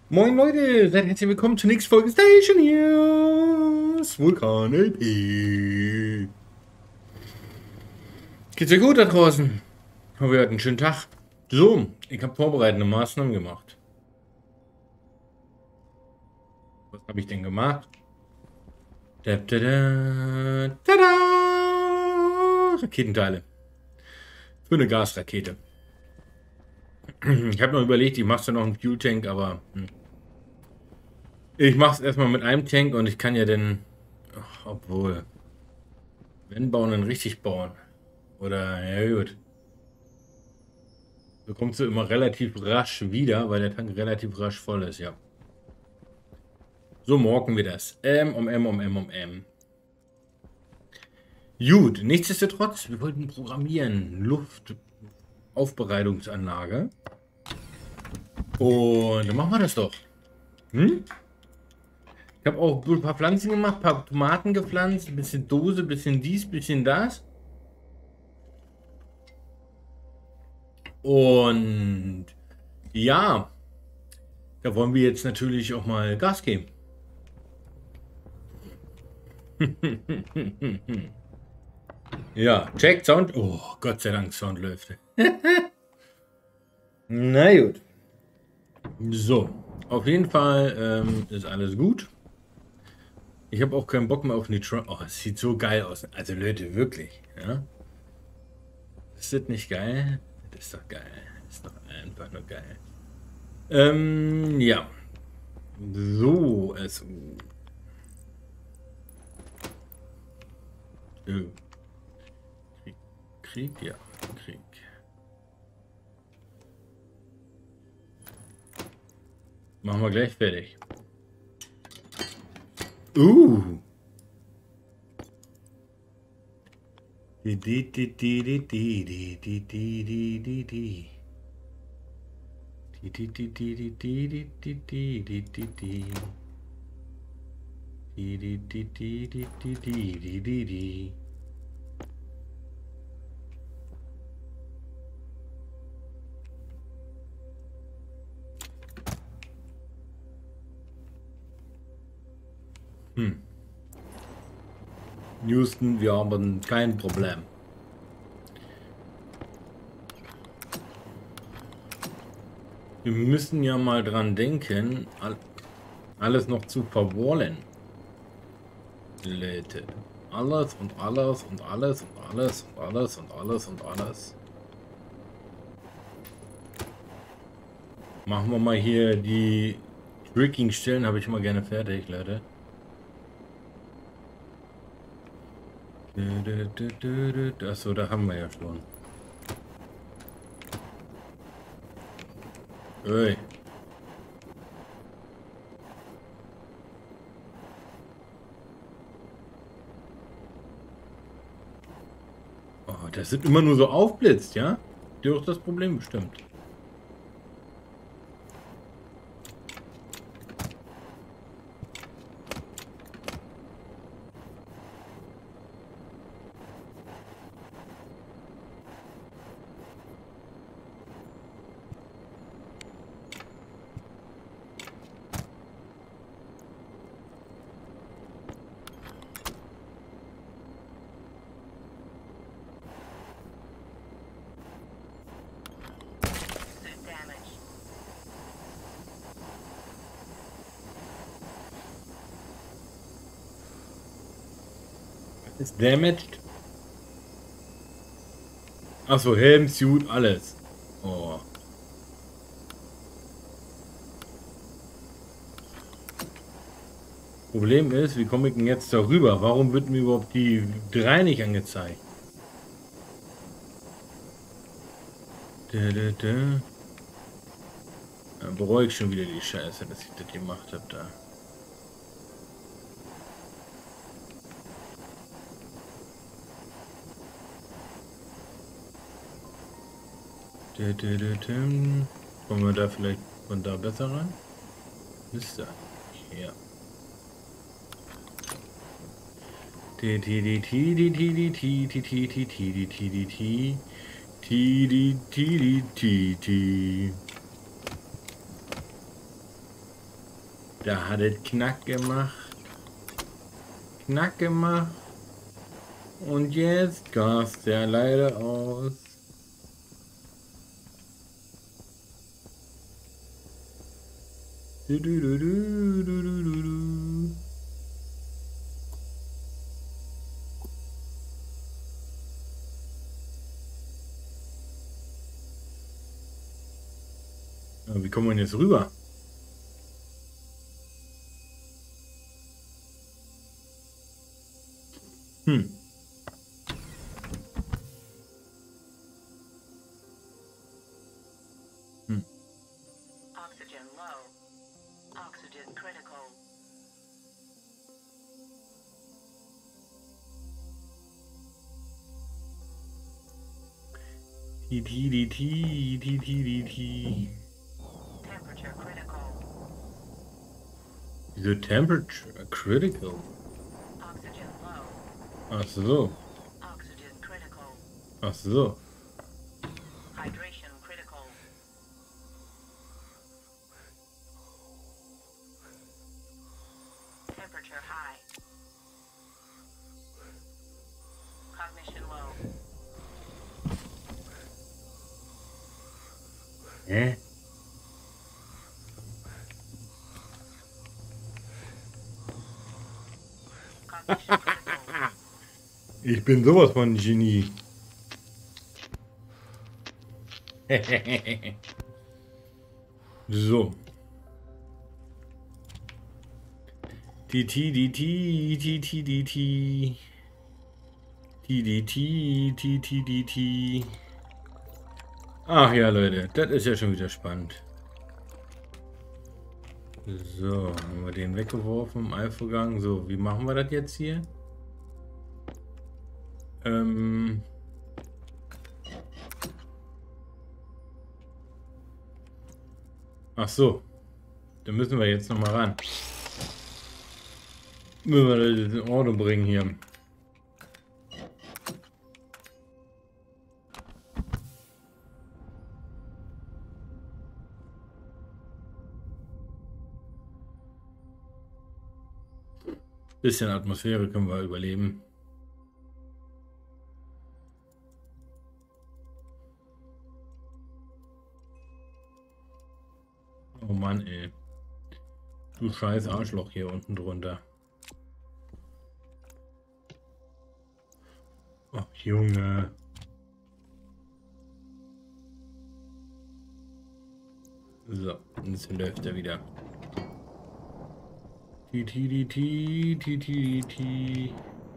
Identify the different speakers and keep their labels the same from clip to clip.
Speaker 1: Moin Leute, seid herzlich willkommen zur nächsten Folge Station News. Vulkan LP. Geht's dir gut da draußen? Hoffe, ihr hattet einen schönen Tag. So, ich habe vorbereitende Maßnahmen gemacht. Was habe ich denn gemacht? Da, da, da, tada! Raketenteile. Für eine Gasrakete. Ich habe noch überlegt, ich mache da noch einen Fuel Tank, aber ich mache es erstmal mit einem Tank und ich kann ja dann, obwohl, wenn bauen, dann richtig bauen. Oder, ja gut. So kommst du immer relativ rasch wieder, weil der Tank relativ rasch voll ist, ja. So morgen wir das. Gut, nichtsdestotrotz, wir wollten programmieren. Luftaufbereitungsanlage. Und dann machen wir das doch. Hm? Ich habe auch ein paar Pflanzen gemacht, ein paar Tomaten gepflanzt, ein bisschen Dose, ein bisschen dies, ein bisschen das. Und ja, da wollen wir jetzt natürlich auch mal Gas geben. Ja, check Sound. Oh, Gott sei Dank, Sound läuft. Na gut. So, auf jeden Fall ist alles gut. Ich habe auch keinen Bock mehr auf Nitro. Oh, es sieht so geil aus. Also Leute, wirklich. Ja? Ist das nicht geil? Das ist doch geil. Das ist doch einfach nur geil. Ja. So, es. Krieg, Krieg, ja, Krieg. Machen wir gleich fertig. Uh. Di, di, di, di, di, di, di, di, di, di, di, di. Di, di, di, di, di, di, di, di, di, di, di, di. Di, di, di, di, di, di, di, di, di, di. Houston, wir haben kein Problem. Wir müssen ja mal dran denken, alles noch zu verwollen. Leute. Alles und alles und alles und alles und alles und alles und alles. Machen wir mal hier die Tricking-Stellen, habe ich mal gerne fertig, Leute. Achso, da haben wir ja schon. Ui. Oh, das sind immer nur so aufblitzt, ja? Das ist das Problem bestimmt. Ist damaged? Achso, Helm, Suit, alles. Oh. Problem ist, wie komme ich denn jetzt darüber? Warum wird mir überhaupt die 3 nicht angezeigt? Dann bereue ich schon wieder die Scheiße, dass ich das gemacht habe da. Kommen wir da vielleicht von da besser ran? Müsste. Ja. Da hat es Knack gemacht. Knack gemacht. Und jetzt gast der leider aus. Du, du, du, du, du, du, du, du. Ja, wie kommen wir denn jetzt rüber? Hm. Hm.
Speaker 2: Oxygen low. Oxygen critical.
Speaker 1: Ti, ti, ti, ti, ti, ti, ti, ti.
Speaker 2: Temperature critical.
Speaker 1: Wieso Temperature critical?
Speaker 2: Oxygen low.
Speaker 1: Ach so.
Speaker 2: Oxygen critical.
Speaker 1: Ach so.
Speaker 2: Hydration critical. Temperature high. Cognition low.
Speaker 1: Hä?
Speaker 2: Cognition critical.
Speaker 1: Ich bin sowas von Genie. So. Die Ti, die Ti, die Ti, die Ti. Die Ti, die Ti, die Ti. Ach ja, Leute, das ist ja schon wieder spannend. So, haben wir den weggeworfen im Eilvorgang. So, wie machen wir das jetzt hier? Ach so. Dann müssen wir jetzt noch mal ran. Müssen wir das in Ordnung bringen hier. Bisschen Atmosphäre können wir überleben. Oh Mann, ey. Du scheiß Arschloch hier unten drunter. Oh, Junge. So, jetzt läuft er wieder. Ti, ti, ti, ti, ti, ti, ti.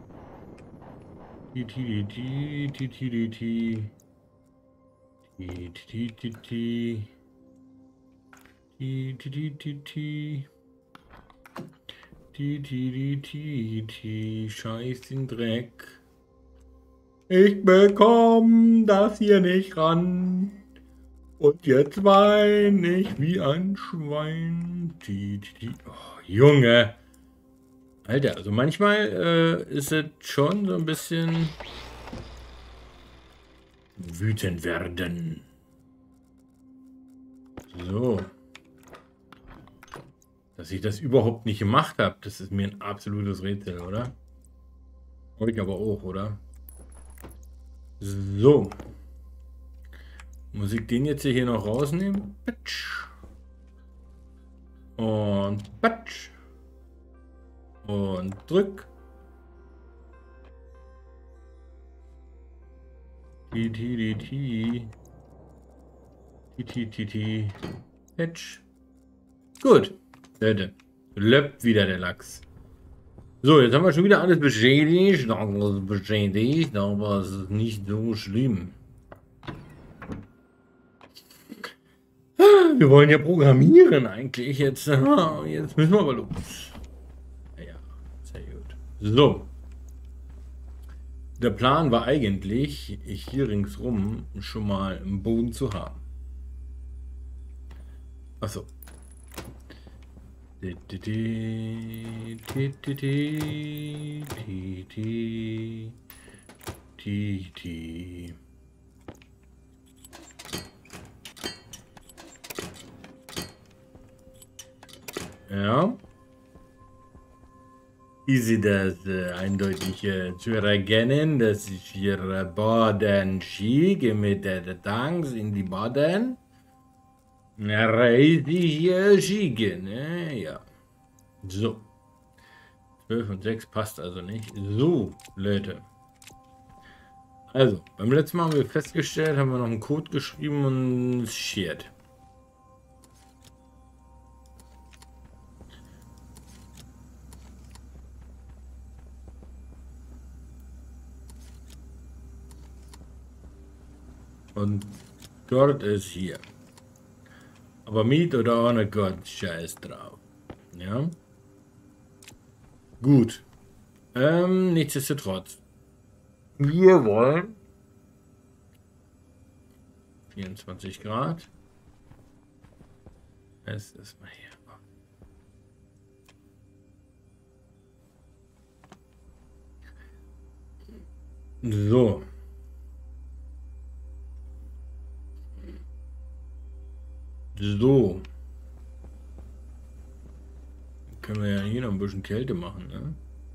Speaker 1: Ti, ti, ti, ti, ti, ti, ti. Ti, ti, ti, ti. Ti, ti, ti, ti, ti. Ti, ti, ti, ti, ti. Scheiß den Dreck. Ich bekomm das hier nicht ran. Und jetzt wein ich wie ein Schwein. Ti, ti, ti. Oh, Junge. Alter, also manchmal ist es schon so ein bisschen wütend werden. So. Dass ich das überhaupt nicht gemacht habe, das ist mir ein absolutes Rätsel, oder? Euch aber auch, oder? So. Muss ich den jetzt hier noch rausnehmen? Patsch. Und patsch. Und drück. Ti, ti, ti, ti. Ti, ti, ti, ti. Patsch. Gut. Leute. Löppt wieder der Lachs. So, jetzt haben wir schon wieder alles beschädigt. Aber es ist nicht so schlimm. Wir wollen ja programmieren eigentlich jetzt. Jetzt müssen wir aber los. Ja, sehr gut. So. Der Plan war eigentlich, hier ringsrum schon mal einen Boden zu haben. Achso. Ja. Ist sie das eindeutig zu erkennen, dass ich hier Baden schicke mit der Tanks in die Baden? Richtig schicken, ne? Ja. So. 12 und 6 passt also nicht. So, Leute. Also, beim letzten Mal haben wir festgestellt, haben wir noch einen Code geschrieben und shared. Und dort ist hier. Aber mit oder ohne Gott, scheiß drauf. Ja. Gut. Nichtsdestotrotz. Wir wollen 24 Grad. Es ist mal hier. So. So. Können wir ja hier noch ein bisschen Kälte machen, ne?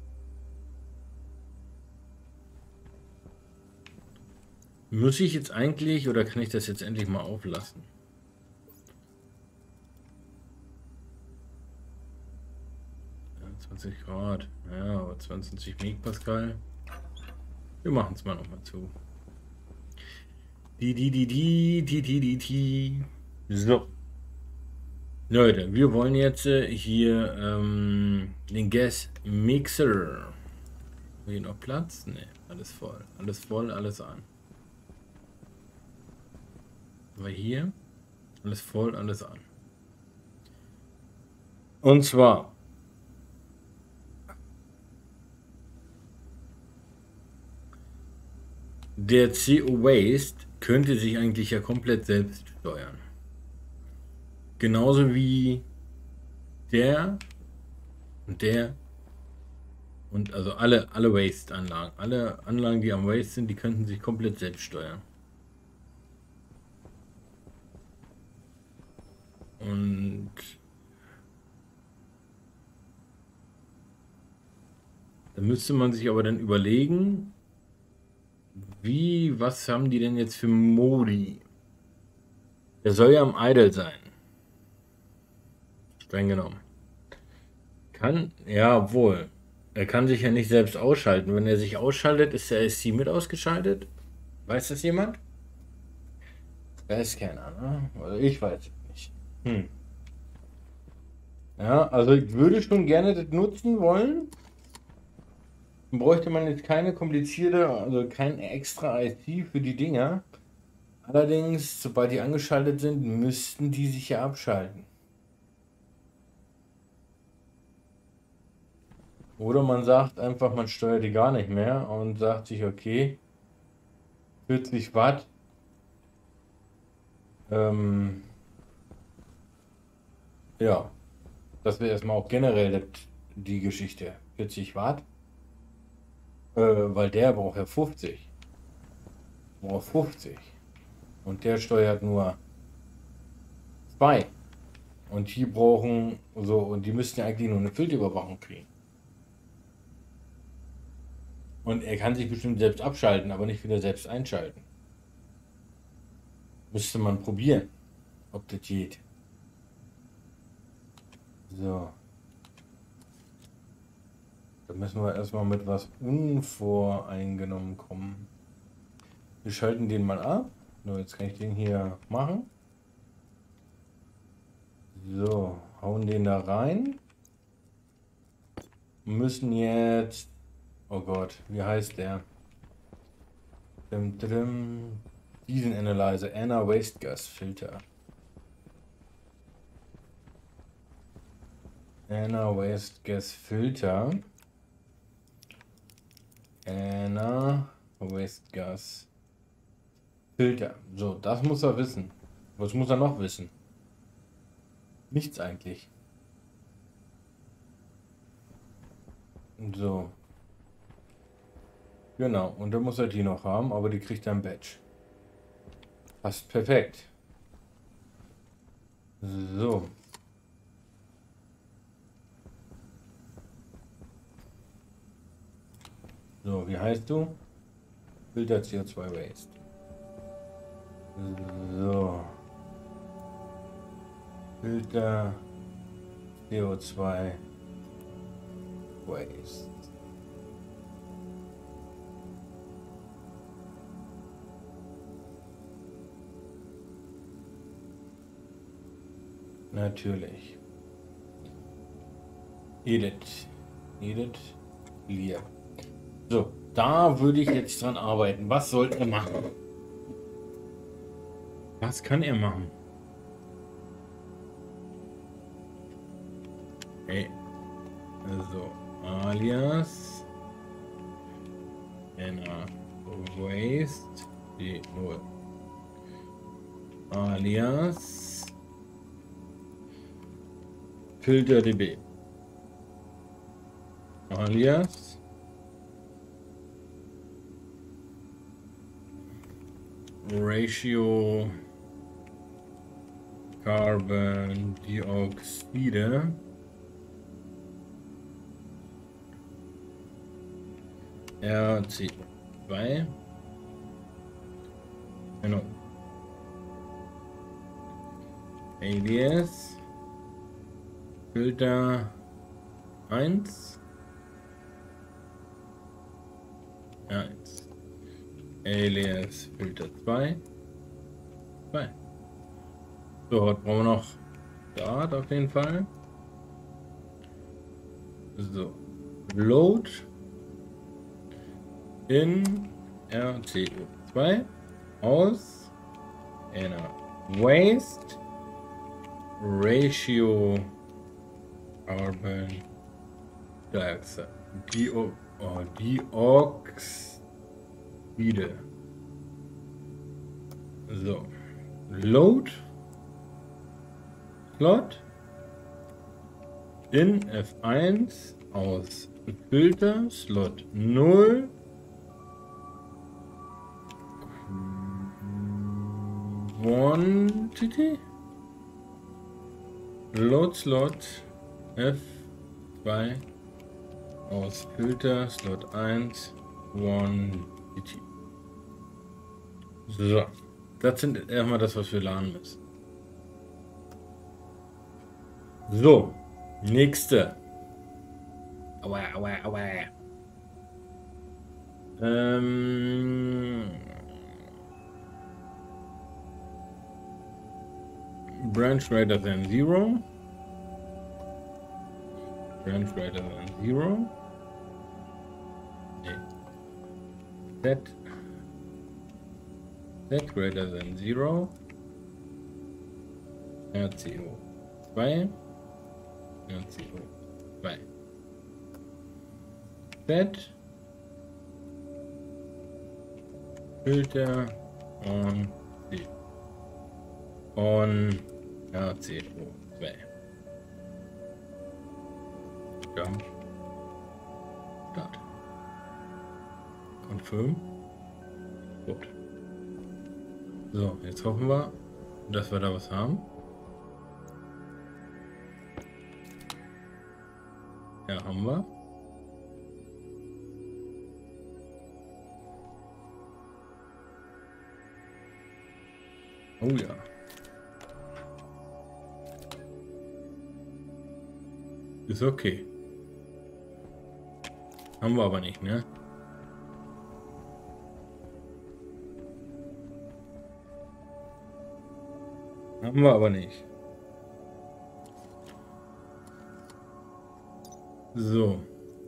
Speaker 1: Muss ich jetzt eigentlich oder kann ich das jetzt endlich mal auflassen? 20 Grad. Ja, aber 22 Megapascal. Wir machen es mal noch mal zu. So. Leute, wir wollen jetzt hier den Gas Mixer. Hier noch Platz? Ne, alles voll. Alles voll, alles an. Aber hier alles voll, alles an. Und zwar der CO Waste könnte sich eigentlich ja komplett selbst steuern. Genauso wie der und also alle Waste-Anlagen. Alle Anlagen, die am Waste sind, die könnten sich komplett selbst steuern. Und da müsste man sich aber dann überlegen, was haben die denn jetzt für Modi? Der soll ja am Idle sein. Streng genommen. Ja wohl. Er kann sich ja nicht selbst ausschalten. Wenn er sich ausschaltet, ist der SC mit ausgeschaltet. Weiß das jemand? Weiß keiner, ne? Also ich weiß es nicht. Ja, also ich würde schon gerne das nutzen wollen. Dann bräuchte man jetzt keine komplizierte, also kein extra IT für die Dinger. Allerdings, sobald die angeschaltet sind, müssten die sich ja abschalten. Oder man sagt einfach, man steuert die gar nicht mehr und sagt sich, okay, 40 Watt. Ja, das wäre erstmal auch generell die Geschichte. 40 Watt. Weil der braucht ja 50. Braucht 50. Und der steuert nur 2. Und die brauchen so, und die müssten ja eigentlich nur eine Filterüberwachung kriegen. Und er kann sich bestimmt selbst abschalten, aber nicht wieder selbst einschalten. Müsste man probieren, ob das geht. So. Da müssen wir erstmal mit was unvoreingenommen kommen. Wir schalten den mal ab. So, jetzt kann ich den hier machen. So, hauen den da rein. Müssen jetzt... Oh Gott, wie heißt der? Diesen Analyzer, Anna Waste Gas Filter. Anna Waste Gas Filter. Anna Waste Gas Filter. So, das muss er wissen. Was muss er noch wissen? Nichts eigentlich. So. Genau, und dann muss er die noch haben, aber die kriegt er im Badge. Passt perfekt. So. So, wie heißt du? Filter CO2 Waste. So. Filter CO2 Waste. Natürlich. Edit. Edit. Clear. So, da würde ich jetzt dran arbeiten. Was soll er machen? Was kann er machen? Hey. Also, alias. Waste. Die 0. Alias. Filter db. Alias. Ratio Carbon Dioxide RC2 genau. Alias Filter 1 Alias Filter 2 2. So, was brauchen wir noch? Start auf jeden Fall. So, Load in RCO2 aus einer Waste Ratio Carbon Dioxide Dioxide. So, Load Slot in F1 aus Filter Slot 0 Quantity Load Slot F2 aus Filter Slot 1 Quantity. So, das sind erstmal das, was wir laden müssen. So, nächste. Aua, aua, aua. Branch greater than 0. Branch greater than 0. Nee. Set greater than 0. RCO2. RCO2. Set filter on RCO2. Jump. Start. Confirm. Gut. So, jetzt hoffen wir, dass wir da was haben. Ja, haben wir. Oh ja. Ist okay. Haben wir aber nicht, ne? Haben wir aber nicht. So.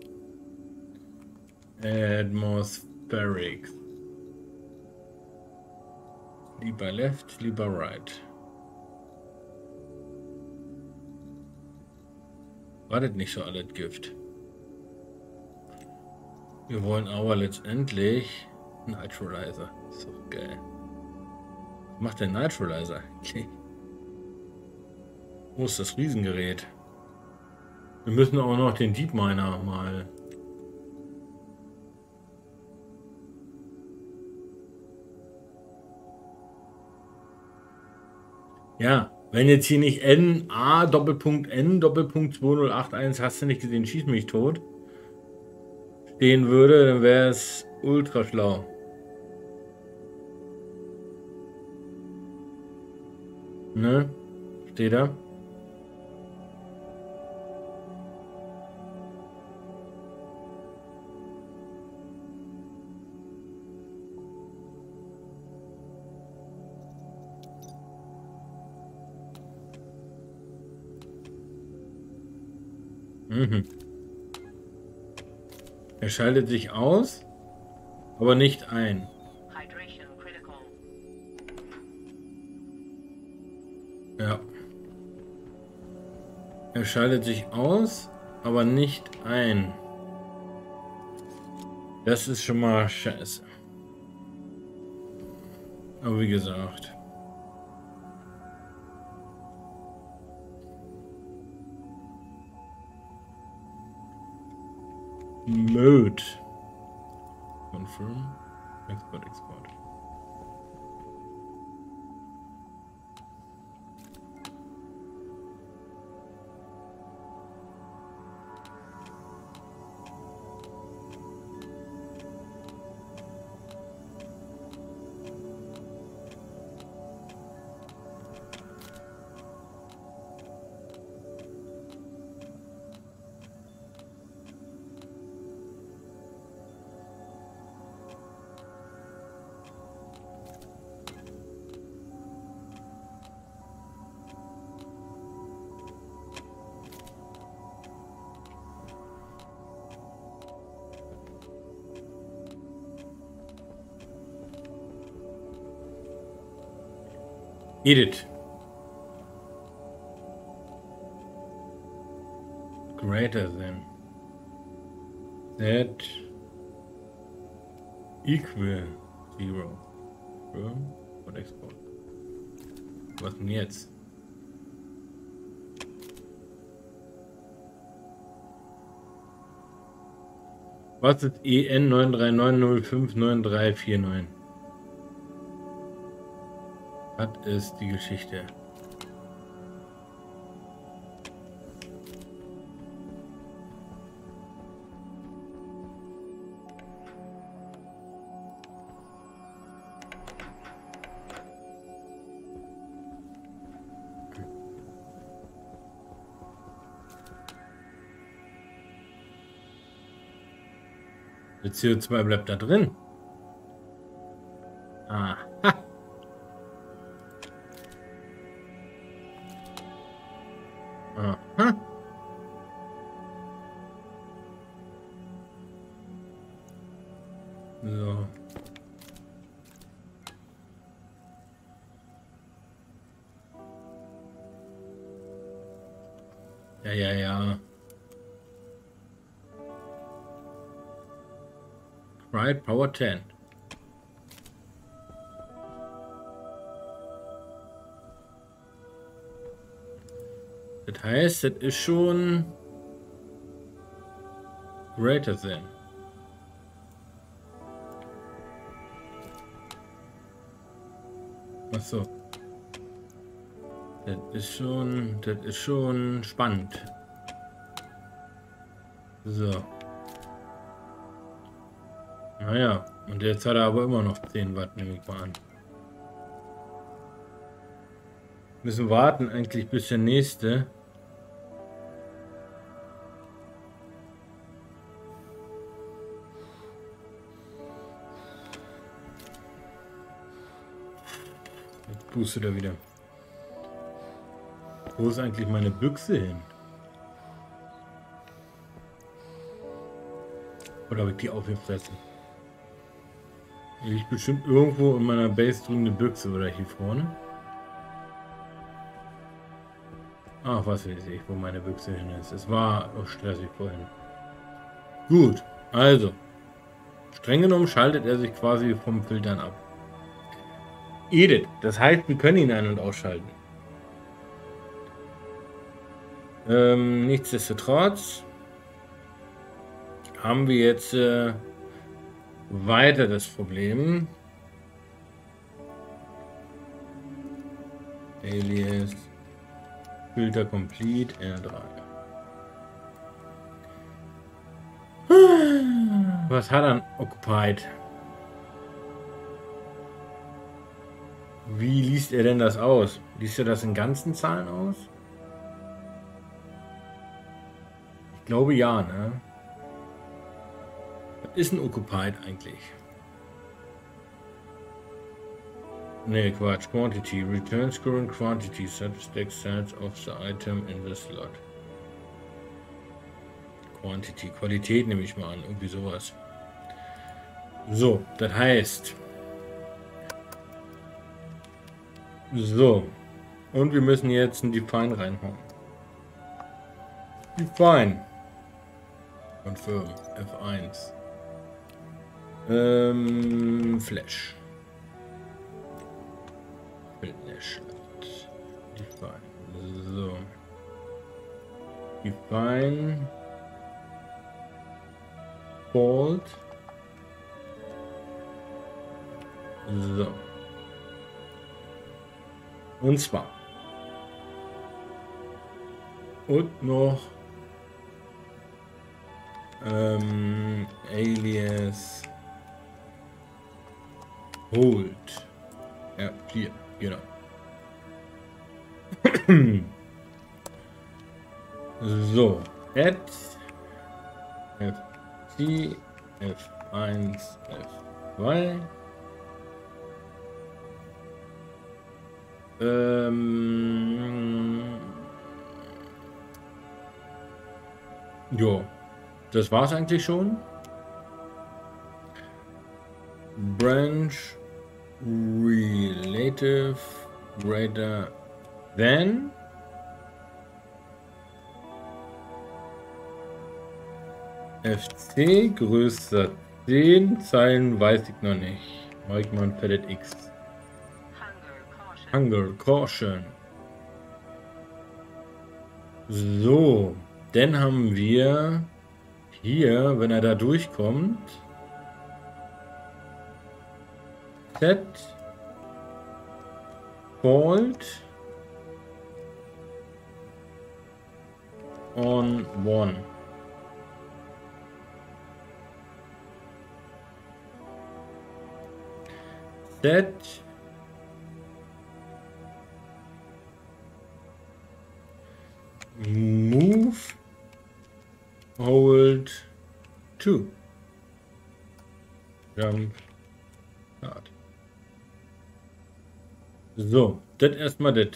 Speaker 1: Atmospheric. Lieber left, lieber right. War das nicht so alles Gift? Wir wollen aber letztendlich Naturalizer. Ist doch geil. Was macht der Naturalizer? Okay. Wo ist das Riesengerät? Wir müssen auch noch den Deep Miner mal. Ja, wenn jetzt hier nicht NA Doppelpunkt N Doppelpunkt 2081 hast du nicht gesehen, schieß mich tot. stehen würde, dann wäre es ultra schlau. Ne? Steht da? Mhm. Er schaltet sich aus, aber nicht ein.
Speaker 2: Hydration critical.
Speaker 1: Ja. Er schaltet sich aus, aber nicht ein. Das ist schon mal scheiße. Aber wie gesagt. Mode. Confirm. Export. Edit. Greater than. That equal 0. Confirm und Export. Was denn jetzt? Was ist EN 939059349? Was ist die Geschichte? Der CO2 bleibt da drin. Aha. Aha. So. Ja. Right, Power 10. Das heißt, das ist schon greater than. Achso. Das ist schon spannend. So. Naja, und jetzt hat er aber immer noch 10 Watt, nehme ich mal an. Müssen warten eigentlich bis der nächste. Jetzt pustet er wieder. Wo ist eigentlich meine Büchse hin? Oder habe ich die aufgefressen? Hier liegt bestimmt irgendwo in meiner Base drin eine Büchse oder hier vorne. Ach, was weiß ich, wo meine Büchse hin ist. Es war auch stressig vorhin. Gut, also. Streng genommen schaltet er sich quasi vom Filtern ab. Edit, das heißt, wir können ihn ein- und ausschalten. Nichtsdestotrotz haben wir jetzt weiter das Problem. Alias Filter Complete R3. Was hat er occupied? Wie liest er denn das aus? Liest er das in ganzen Zahlen aus? Ich glaube ja, ne? Was ist ein occupied eigentlich? Ne, Quatsch. Quantity. Returns current quantity such the extent of the item in the slot. Quantity. Qualität nehme ich mal an. Irgendwie sowas. So, das heißt... So. Und wir müssen jetzt ein Define reinhauen. Define. Confirm. F1. Flash. Flash. Define. So. Define. Bold. So. Und zwar. Und noch alias hold. Ja, hier, genau. So, add F2, F1, F2. Jo, das war's eigentlich schon. Branch relative greater than FC größer 10 Zeilen weiß ich noch nicht. Mach ich mal ein Fettet X. Hunger Caution. So, dann haben wir hier, wenn er da durchkommt, set fault on one. Set move hold 2 jump start. So, das erstmal das.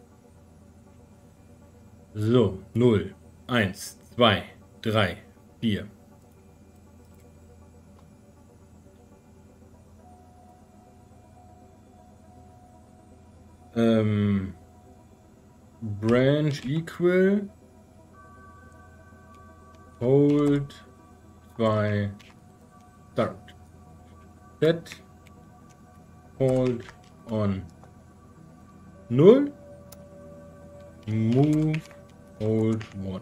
Speaker 1: So, 0, 1, 2, 3, 4. Branch equal hold 2 start. Set hold on 0 move hold 1.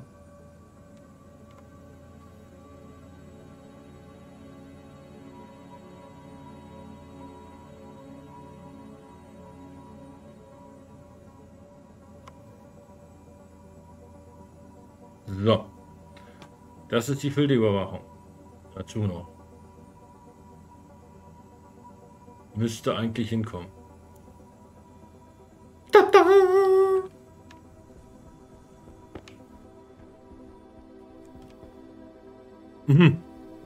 Speaker 1: So, das ist die Filterüberwachung. Dazu noch. Müsste eigentlich hinkommen. Tada! Mhm.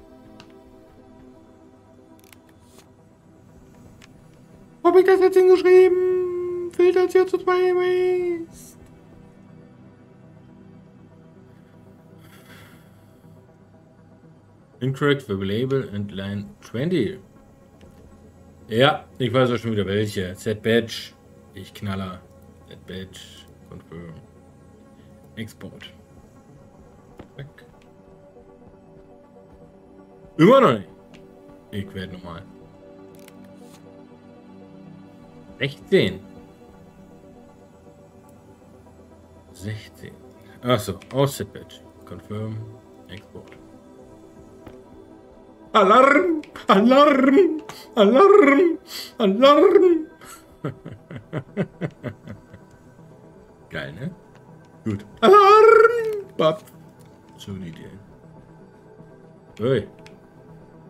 Speaker 1: Habe ich das jetzt hingeschrieben? Filter CO2 Waste. Incorrect Label and Line 20. Ja, ich weiß auch schon wieder welche. Set Badge. Ich knaller. Set Badge. Confirm. Export. Weg. Immer noch nicht. Ich werde nochmal. 16. 16. Achso, aus Set Badge. Confirm. Export. Alarm! Alarm! Alarm! Alarm! Geil, ne? Gut. Alarm! Bap. So die Idee. Ui.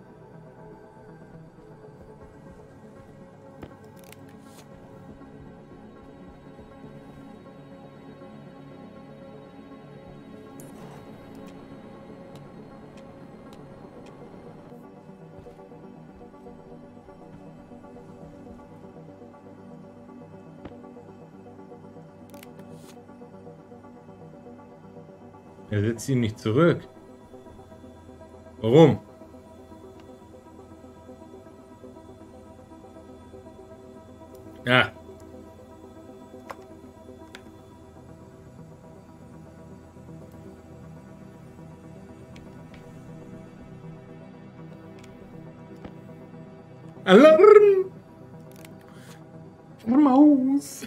Speaker 1: Er setzt ihn nicht zurück. Warum? Ja. Alarm! Maus!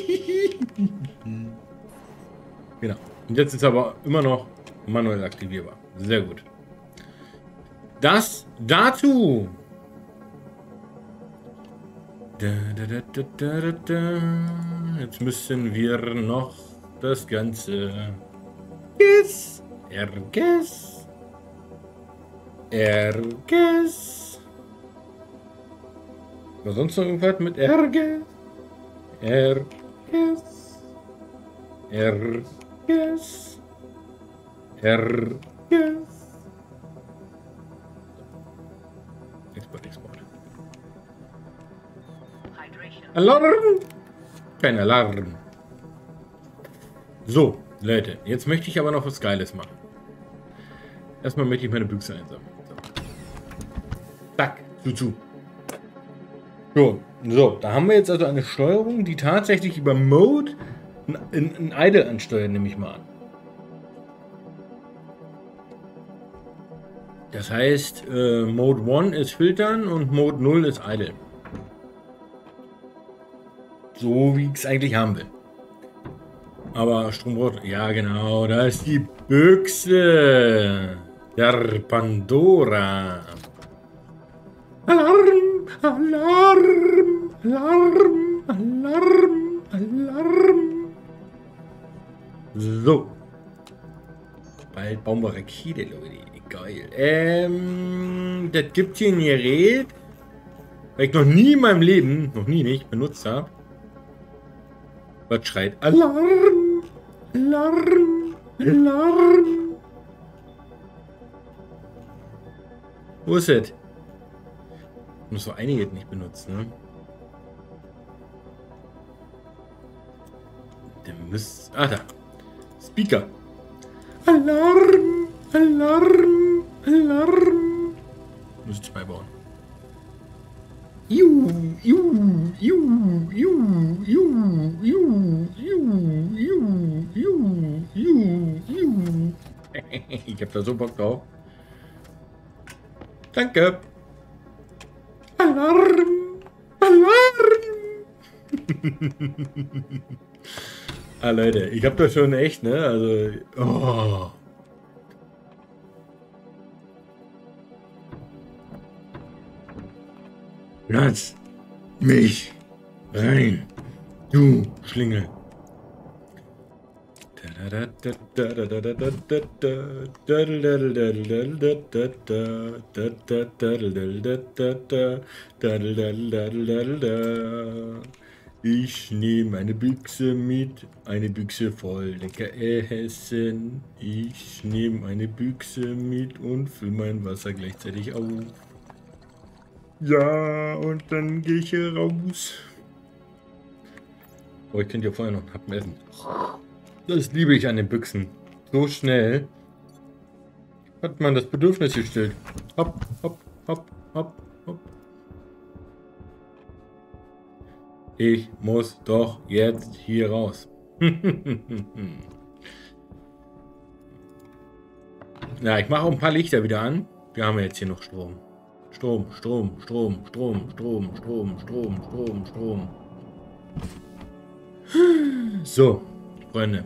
Speaker 1: Genau. Und jetzt ist aber immer noch manuell aktivierbar. Sehr gut. Das dazu. Jetzt müssen wir noch das Ganze Erges. War sonst noch irgendwas mit Erges? Export.
Speaker 2: Hydration.
Speaker 1: Alarm! Kein Alarm. So, Leute, jetzt möchte ich aber noch was Geiles machen. Erstmal möchte ich meine Büchse einsammeln. So. Zack, zu. So, da haben wir jetzt also eine Steuerung, die tatsächlich über Mode in Idle ansteuert, nehme ich mal an. Das heißt, Mode 1 ist Filtern und Mode 0 ist Idle. So wie ich es eigentlich haben will. Aber Strombrot, ja genau, da ist die Büchse der Pandora. Alarm, Alarm, Alarm, Alarm, Alarm. So. Bald bauen wir Rakete, Leute. Geil. Das gibt hier ein Gerät, weil ich noch nie in meinem Leben, nicht benutzt habe. Was schreit? Alarm! Alarm! Alarm! Wo ist es? Ich muss so einige nicht benutzen, ne? Der müsste. Ah, da. Speaker. Alarm! Alarm! Alarm! Müsste ich beibauen. Ich hab da so Bock drauf. Danke. Alarm! Alarm! Ah, Leute, ich hab das schon echt, ne? Also. Oh. Lass mich rein, du Schlingel. Ich nehme eine Büchse mit, eine Büchse voll lecker essen. Ich nehme eine Büchse mit und fülle mein Wasser gleichzeitig auf. Ja, und dann gehe ich hier raus. Oh, ich könnte ja vorher noch einen Happen essen. Das liebe ich an den Büchsen. So schnell hat man das Bedürfnis gestillt. Hopp, hopp, hopp, hopp, hopp. Ich muss doch jetzt hier raus. Ja, ich mache auch ein paar Lichter wieder an. Wir haben ja jetzt hier noch Strom. Strom. So, Freunde.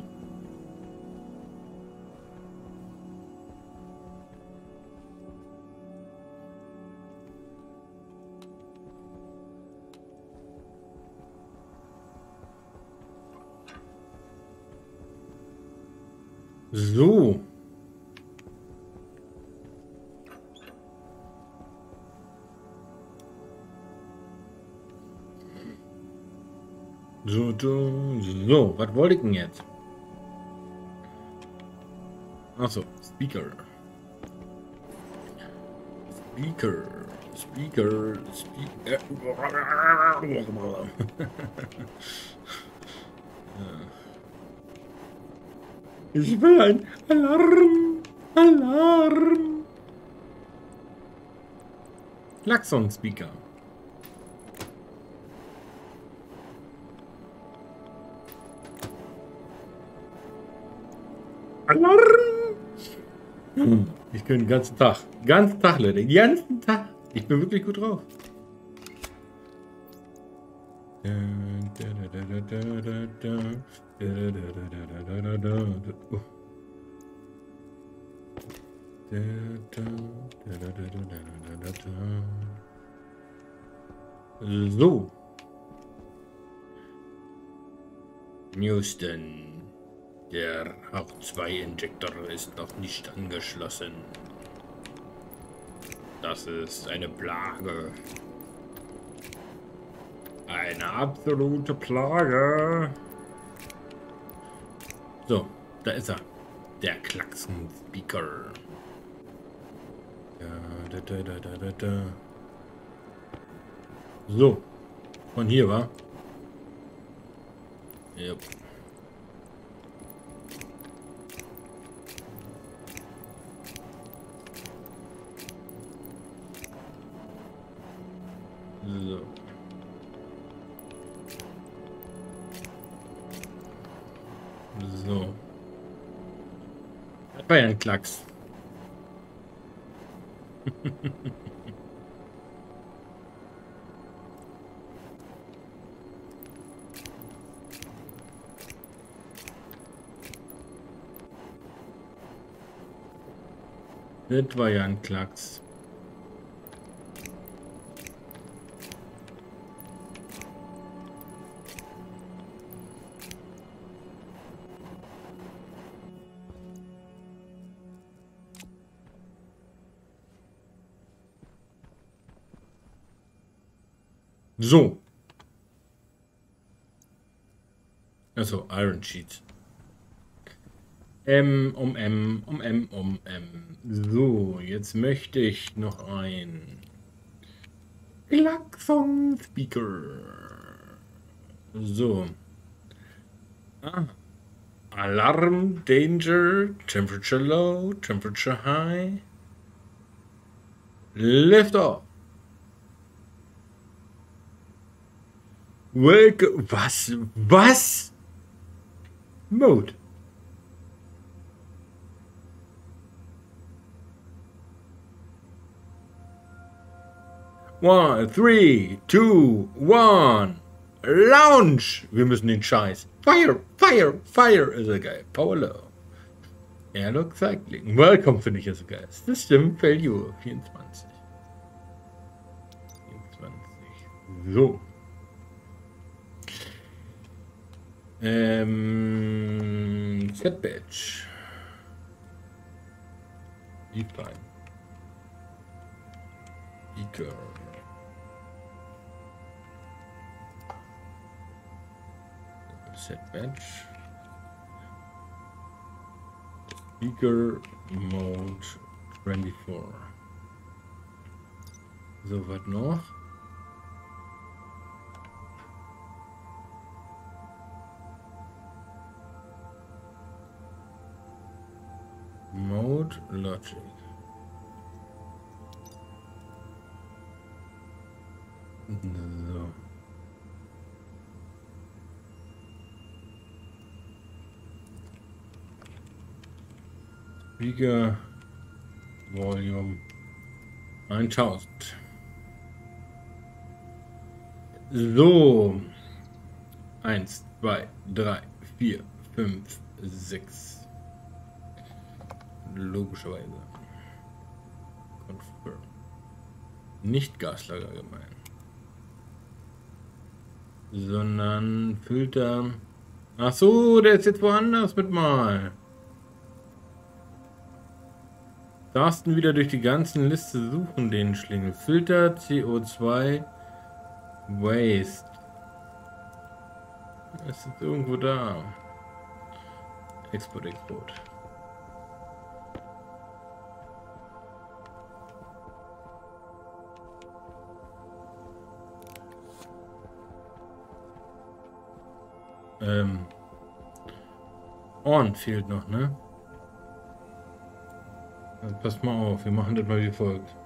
Speaker 1: So. So, was wollte ich denn jetzt? Achso, Speaker. Ich will ein Alarm. Alarm. Klaxon-Speaker. Alarm. Ich bin den ganzen Tag. Ganzen Tag, Leute. Den ganzen Tag. Ich bin wirklich gut drauf. So. Houston. Der H2-Injektor ist noch nicht angeschlossen. Das ist eine Plage. Eine absolute Plage. So, da ist er. Der Klaxon-Speaker. So. Von hier, war. Yep. So. So. Das war ja ein Klacks. Das war ja ein Klacks. So. Also Iron Sheet. M um M um M um M. So, jetzt möchte ich noch ein Klaxon Speaker. So. Ah. Alarm, Danger, Temperature Low, Temperature High. Lift off. Wake. Was? Was? Mode. One, 3, 2, 1. Launch. Wir müssen den Scheiß. Fire, fire, fire ist er geil. Power low. Airlock Cycling. Welcome finde ich so geil. System Failure 24. 24. So. Set Badge. Define. Speaker. Set Badge. Speaker Mode 24. So, was noch? Mode Logic. So. Speaker Volume 1000. So. 1, 2, 3, 4, 5, 6. Logischerweise. Confirm. Nicht Gaslager gemeint. Sondern Filter. Ach so, der ist jetzt woanders mit mal. Darfst du wieder durch die ganzen Liste suchen, den Schlingel. Filter, CO2, Waste. Es ist irgendwo da. Export, Export. On fehlt noch, ne? Also passt mal auf, wir machen das mal wie folgt.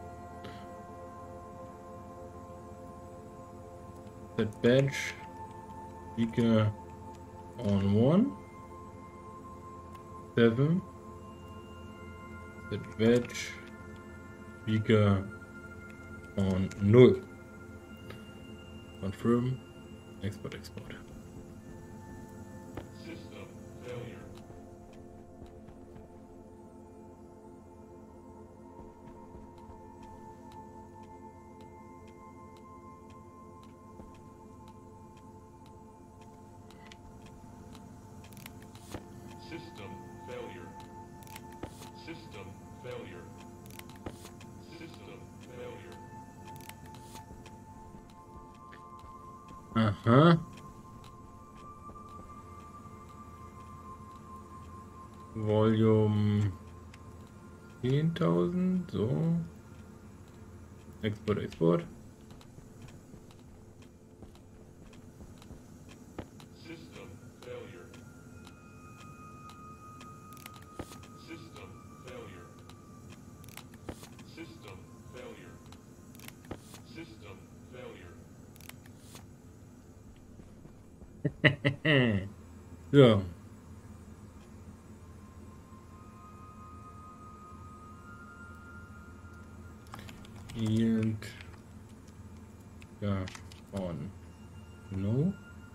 Speaker 1: Set Badge Speaker on 1. 7. Set Badge Speaker on 0. Confirm. Export.
Speaker 3: System failure. System failure. System failure. System failure.
Speaker 1: Aha. Volume 10.000, so. Export.
Speaker 3: System failure. System failure. System failure. System failure.
Speaker 1: Ja. Ja, on. No.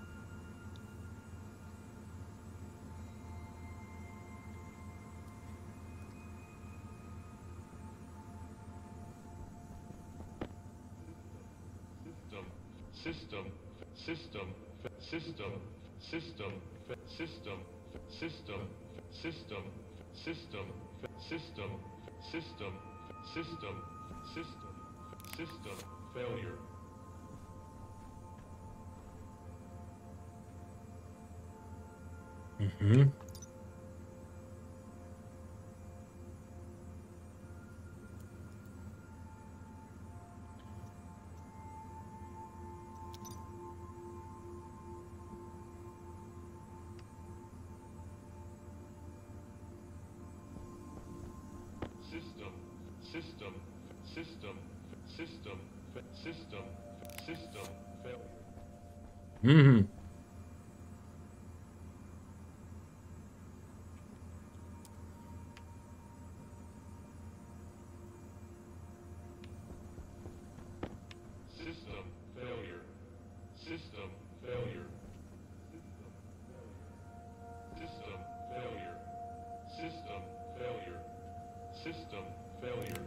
Speaker 3: System system system system system system system system system system system system system failure.
Speaker 1: Mhm.
Speaker 3: System system system system system system failure.
Speaker 1: Mhm.
Speaker 3: System failure. System failure. System failure. System failure. System failure.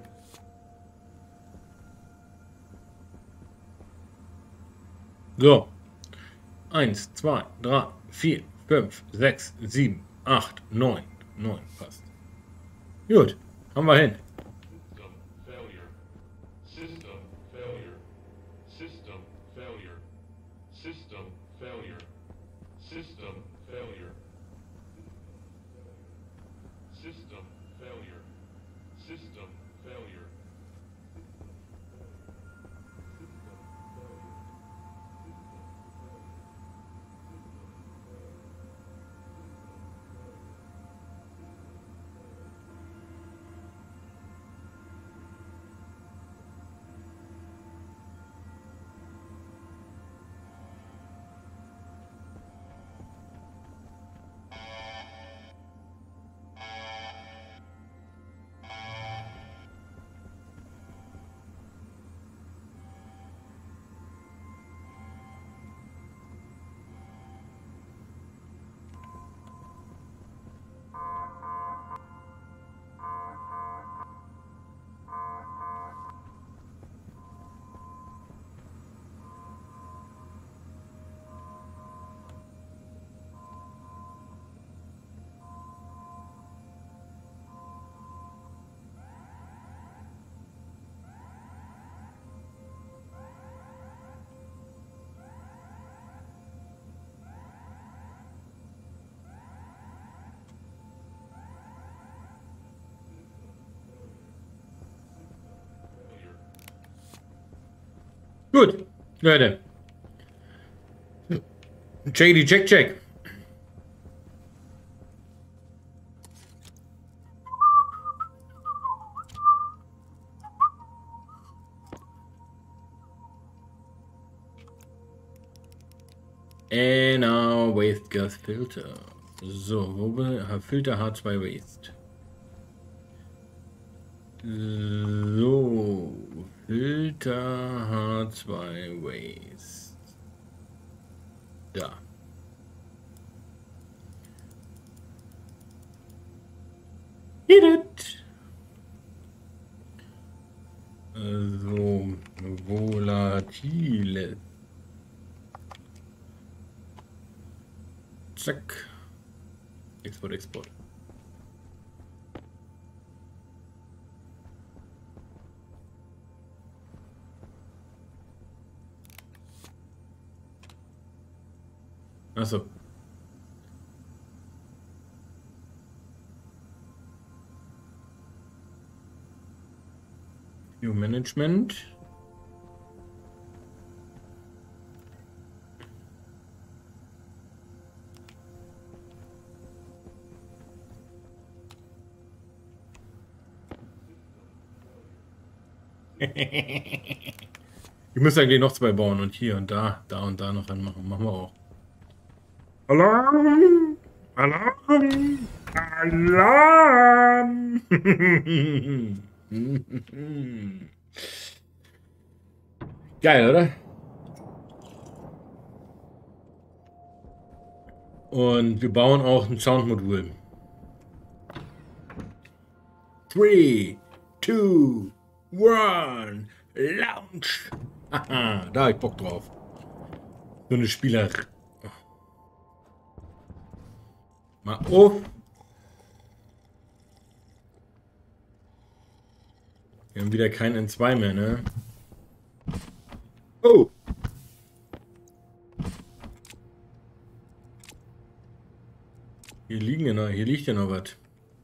Speaker 1: So. 1, 2, 3, 4, 5, 6, 7, 8, 9. 9 passt. Gut. Haben wir hin.
Speaker 3: System failure. System failure. System failure. System failure. System failure. System failure. System failure.
Speaker 1: Gut. Leute. JD, check. And now Waste Gas Filter. So, wo bin ich? Filter H2 Waste. So, Filter H2 Waste. Da. Hit it. So, volatile. Zack. Export, Export. Achso. View Management. Ich muss eigentlich noch 2 bauen und hier und da und da noch anmachen. Machen wir auch. Alarm! Alarm! Alarm! Geil, oder? Und wir bauen auch ein Soundmodul. 3, 2, 1, Launch! Haha, da hab ich Bock drauf. So eine Spieler. Mal auf. Wir haben wieder kein N2 mehr, ne? Oh! Hier liegt ja noch was.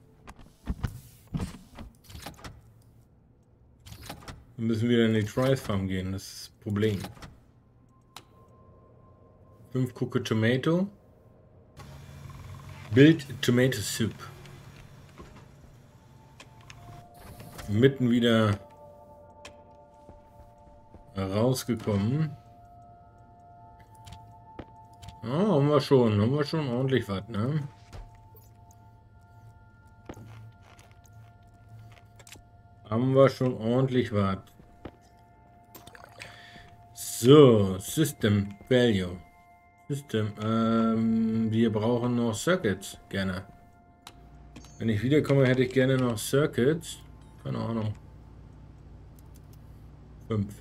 Speaker 1: Wir müssen wieder in die Trice Farm gehen, das ist das Problem. 5 Cooker Tomato. Build Tomato Soup. Mitten wieder rausgekommen. Oh, haben wir schon ordentlich was, ne? Haben wir schon ordentlich was. So, System Value. System, wir brauchen noch Circuits, gerne. Wenn ich wiederkomme, hätte ich gerne noch Circuits. Keine Ahnung. 5.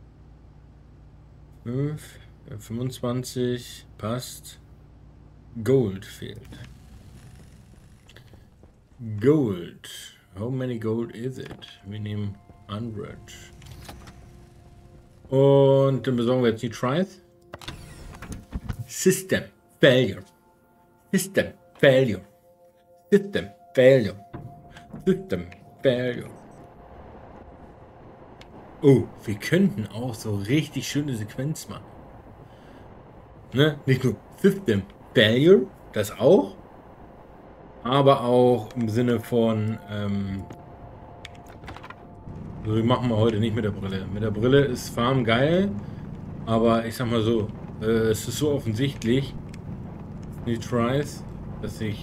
Speaker 1: 25 passt. Gold fehlt. Gold. How many gold is it? Wir nehmen 100. Und dann besorgen wir jetzt die Trice. System Failure. System Failure. System Failure. System Failure. Oh, wir könnten auch so richtig schöne Sequenz machen. Ne? Nicht nur System Failure, das auch, aber auch im Sinne von, so machen wir heute nicht mit der Brille. Mit der Brille ist Farm geil, aber ich sag mal so, es ist so offensichtlich, die Trice, dass ich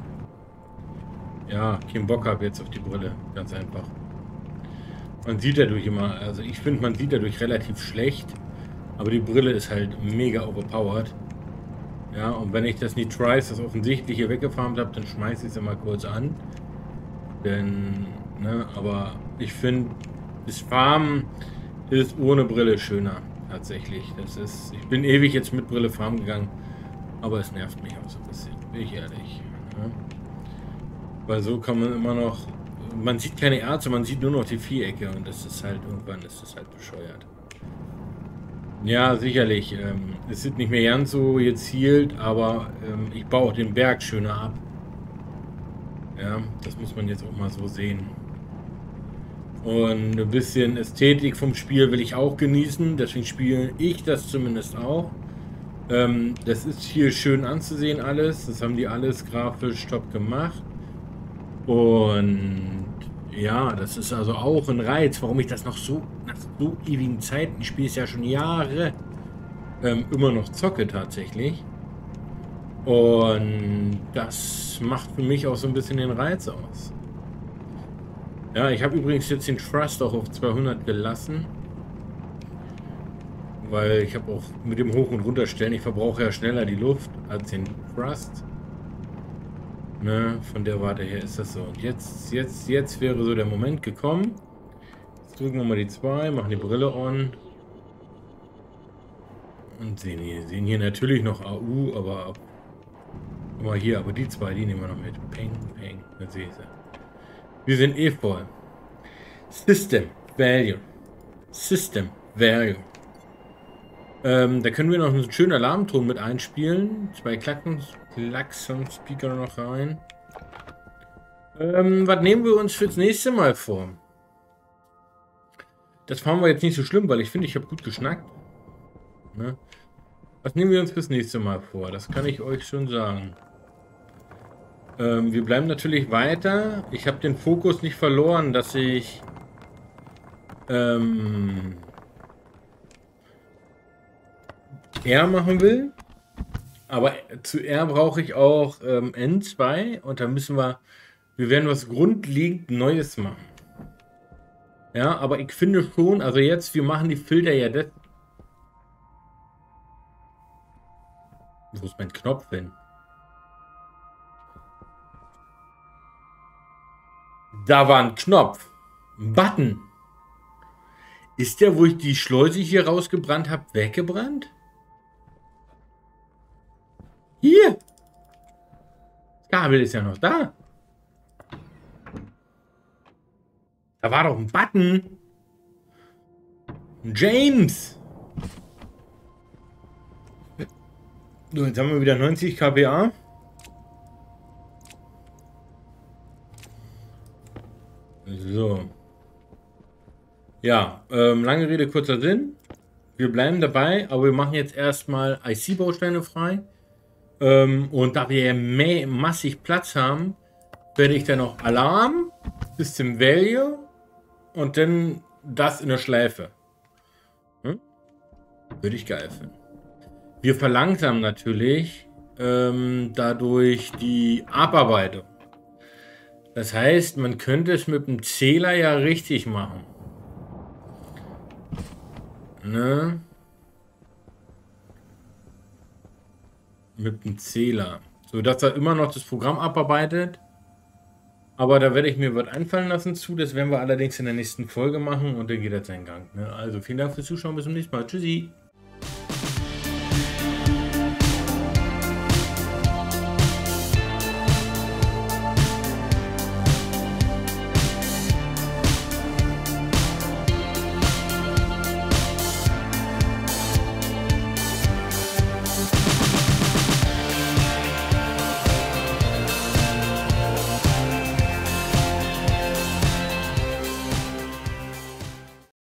Speaker 1: ja keinen Bock habe jetzt auf die Brille, ganz einfach. Man sieht dadurch immer, also ich finde, man sieht dadurch relativ schlecht, aber die Brille ist halt mega overpowered. Ja, und wenn ich das nicht Trice, das Offensichtliche weggefarmt habe, dann schmeiße ich es immer kurz an. Denn, ne, aber ich finde, das Farmen ist ohne Brille schöner, tatsächlich. Das ist, ich bin ewig jetzt mit Brille farmen gegangen, aber es nervt mich auch so ein bisschen, bin ich ehrlich. Ja. Weil so kann man immer noch, man sieht keine Erze, man sieht nur noch die Vierecke und das ist halt, irgendwann ist das halt bescheuert. Ja, sicherlich. Es sieht nicht mehr ganz so gezielt, aber ich baue auch den Berg schöner ab. Ja, das muss man jetzt auch mal so sehen. Und ein bisschen Ästhetik vom Spiel will ich auch genießen, deswegen spiele ich das zumindest auch. Das ist hier schön anzusehen alles, das haben die alles grafisch top gemacht. Und ja, das ist also auch ein Reiz, warum ich das noch so, nach so ewigen Zeiten, ich spiele es ja schon Jahre, immer noch zocke tatsächlich. Und das macht für mich auch so ein bisschen den Reiz aus. Ja, ich habe übrigens jetzt den Trust auch auf 200 gelassen. Weil ich habe auch mit dem Hoch- und Runterstellen, ich verbrauche ja schneller die Luft als den Thrust. Ne, von der Warte her ist das so. Und jetzt wäre so der Moment gekommen. Jetzt drücken wir mal die 2, machen die Brille on. Und sehen hier natürlich noch AU, aber hier, aber die 2, die nehmen wir noch mit. Peng, peng, dann sehe ich sie. Wir sind eh voll. System Value. System Value. Da können wir noch einen schönen Alarmton mit einspielen. 2 Klaxon-Speaker noch rein. Was nehmen wir uns fürs nächste Mal vor? Das fahren wir jetzt nicht so schlimm, weil ich finde, ich habe gut geschnackt. Ne? Was nehmen wir uns fürs nächste Mal vor? Das kann ich euch schon sagen. Wir bleiben natürlich weiter. Ich habe den Fokus nicht verloren, dass ich R machen will. Aber zu R brauche ich auch N2 und da müssen wir werden was grundlegend Neues machen. Ja, aber ich finde schon, also jetzt, wir machen die Filter ja das. Wo ist mein Knopf denn? Da war ein Knopf. Ein Button. Ist der, wo ich die Schleuse hier rausgebrannt habe, weggebrannt? Hier. Das Kabel ist ja noch da. Da war doch ein Button. James. So, jetzt haben wir wieder 90 kPa. So. Ja, lange Rede, kurzer Sinn. Wir bleiben dabei, aber wir machen jetzt erstmal IC-Bausteine frei. Und da wir ja massig Platz haben, werde ich dann noch Alarm, System Value und dann das in der Schleife. Würde ich geil finden. Wir verlangsamen natürlich dadurch die Abarbeitung. Das heißt, man könnte es mit dem Zähler ja richtig machen. Ne? Mit dem Zähler. So dass er immer noch das Programm abarbeitet. Aber da werde ich mir was einfallen lassen zu. Das werden wir allerdings in der nächsten Folge machen und dann geht das seinen Gang. Ne? Also vielen Dank fürs Zuschauen. Bis zum nächsten Mal. Tschüssi.